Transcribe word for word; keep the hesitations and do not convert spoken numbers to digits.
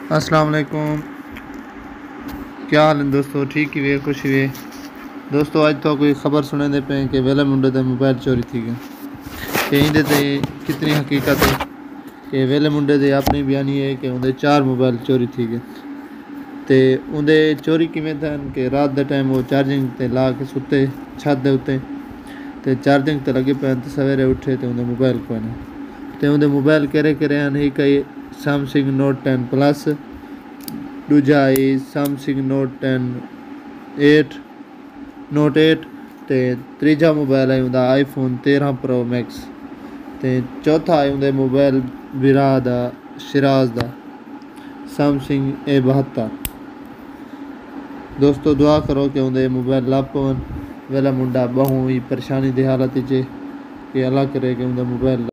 अस्सलाम वालेकुम। क्या हाल है दोस्तों? ठीक ही वे, खुश ही वे। दोस्तों अज तो कोई खबर सुने दे पे कि वेले मुंडे दे मोबाइल चोरी थी गए कि इंदे ते कितनी हकीकत है कि वेले मुंडे दे अपनी बयानी है कि उनके चार मोबाइल चोरी थी गए। तो उनके चोरी किमें थे कि रात के टाइम वो चार्जिंग ते ला के सुते छत दे उत्ते ते चार्जिंग ते लगे पे तो सवेरे उठे तो उनके मोबाइल कोई नहीं। तो उनके मोबाइल केरे केरे हैं ही कई सैमसंग नोट टेन प्लस, दूजा आई Samsung note ten eight note eight ते तीजा मोबाइल है उनका आईफोन तेरह प्रो मैक्स ते चौथा है उनके मोबाइल विरा दा शिराज दा सैमसंग ए बहत्तर। दोस्तों दुआ करो कि उनके मोबाइल ला पवन। वेला मुंडा बहु ही परेशानी की हालत च कि अल्लाह करे कि उनका मोबाइल